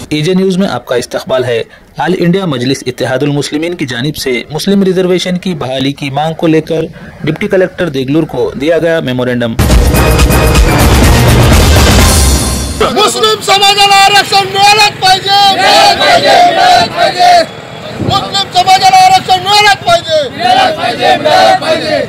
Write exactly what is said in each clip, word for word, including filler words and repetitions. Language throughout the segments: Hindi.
एजे न्यूज में आपका इस्तकबाल है। ऑल इंडिया मजलिस इत्तेहादुल मुस्लिमीन की जानिब से मुस्लिम रिजर्वेशन की बहाली की मांग को लेकर डिप्टी कलेक्टर देगलूर को दिया गया मेमोरेंडम। मुस्लिम समाजाला आरक्षण मिळालंच पाहिजे, मिळालंच पाहिजे। मुस्लिम समाजाला आरक्षण मिळालंच पाहिजे, मिळालंच पाहिजे, मिळालंच पाहिजे।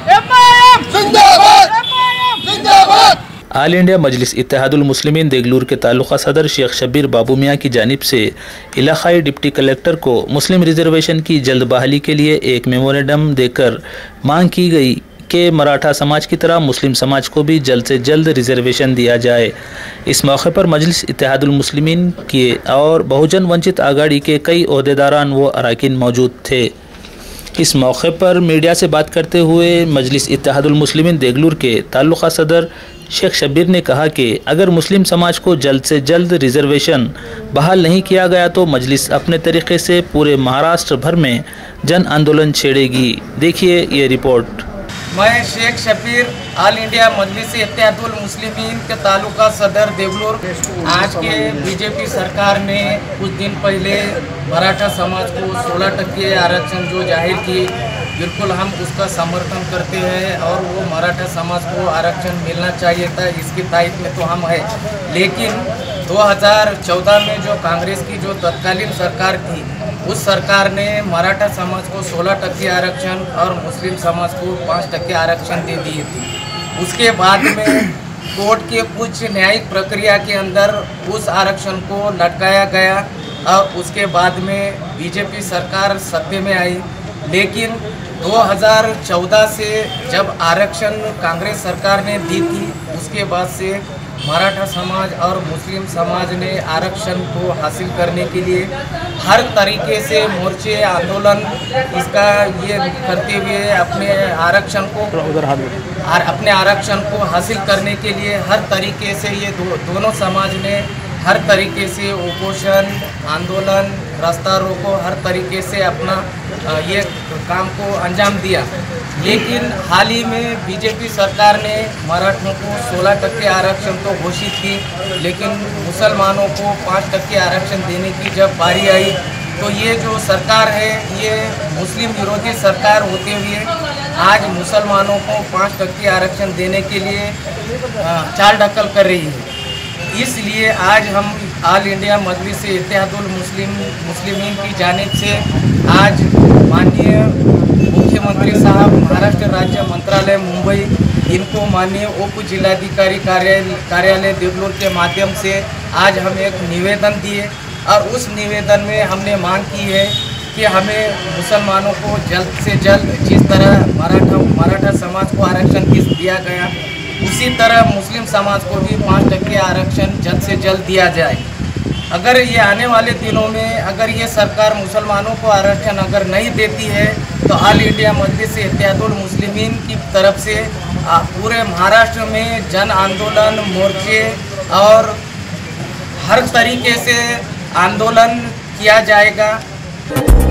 जिंदाबाद, जिंदाबाद। ऑल इंडिया मजलिस इत्तेहादुल मुस्लिमीन देगलूर के ताल्लुक़ा सदर शेख शब्बीर बाबू मियाँ की जानिब से इलाक़ाई डिप्टी कलेक्टर को मुस्लिम रिजर्वेशन की जल्द बहाली के लिए एक मेमोरेंडम देकर मांग की गई कि मराठा समाज की तरह मुस्लिम समाज को भी जल्द से जल्द रिजर्वेशन दिया जाए। इस मौके पर मजलिस इत्तेहादुल मुस्लिमीन के और बहुजन वंचित आघाड़ी के कई ओहदेदारान व अरकान मौजूद थे। इस मौके पर मीडिया से बात करते हुए मजलिस इत्तेहादुल मुस्लिमीन देगलूर के ताल्लुक़ा सदर शेख शब्बीर ने कहा कि अगर मुस्लिम समाज को जल्द से जल्द रिजर्वेशन बहाल नहीं किया गया तो मजलिस अपने तरीके से पूरे महाराष्ट्र भर में जन आंदोलन छेड़ेगी। देखिए ये रिपोर्ट। मैं शेख शब्बीर ऑल इंडिया मजलिस इत्तेहादुल मुस्लिमीन के तालुका सदर देगलूर। आज के बीजेपी सरकार ने कुछ दिन पहले मराठा समाज को सोलह टक्के आरक्षण जो जाहिर की, बिल्कुल हम उसका समर्थन करते हैं और वो मराठा समाज को आरक्षण मिलना चाहिए था, इसकी तायद में तो हम है। लेकिन दो हज़ार चौदह में जो कांग्रेस की जो तत्कालीन सरकार थी, उस सरकार ने मराठा समाज को सोलह टक्के आरक्षण और मुस्लिम समाज को पाँच टक्के आरक्षण दे दिए थे। उसके बाद में कोर्ट के कुछ न्यायिक प्रक्रिया के अंदर उस आरक्षण को लटकाया गया और उसके बाद में बीजेपी सरकार सत्ता में आई। लेकिन दो हज़ार चौदह से जब आरक्षण कांग्रेस सरकार ने दी थी, उसके बाद से मराठा समाज और मुस्लिम समाज ने आरक्षण को हासिल करने के लिए हर तरीके से मोर्चे आंदोलन इसका ये करते हुए अपने आरक्षण को आर, अपने आरक्षण को हासिल करने के लिए हर तरीके से ये दो, दोनों समाज ने हर तरीके से उपोषण आंदोलन रास्ता रोको हर तरीके से अपना ये काम को अंजाम दिया। लेकिन हाल ही में बीजेपी सरकार ने मराठों को सोलह टक्के आरक्षण तो घोषित की, लेकिन मुसलमानों को पाँच टक्के आरक्षण देने की जब बारी आई तो ये जो सरकार है ये मुस्लिम विरोधी सरकार होते हुए आज मुसलमानों को पाँच टक्के आरक्षण देने के लिए चाल ढकल कर रही है। इसलिए आज हम ऑल इंडिया मजलिस इत्तेहादुल मुस्लिम मुस्लिमीन की जानिब से आज माननीय मुख्यमंत्री साहब महाराष्ट्र राज्य मंत्रालय मुंबई, इनको माननीय उप जिलाधिकारी कार्यालय कार्यालय देगलूर के माध्यम से आज हम एक निवेदन दिए और उस निवेदन में हमने मांग की है कि हमें मुसलमानों को जल्द से जल्द जिस तरह मराठा मराठा समाज को आरक्षण किस दिया गया, उसी तरह मुस्लिम समाज को भी पाँच टक्के आरक्षण जल्द से जल्द दिया जाए। अगर ये आने वाले दिनों में अगर ये सरकार मुसलमानों को आरक्षण अगर नहीं देती है तो ऑल इंडिया मजलिस इत्तेहादुल मुस्लिमीन की तरफ से पूरे महाराष्ट्र में जन आंदोलन मोर्चे और हर तरीके से आंदोलन किया जाएगा।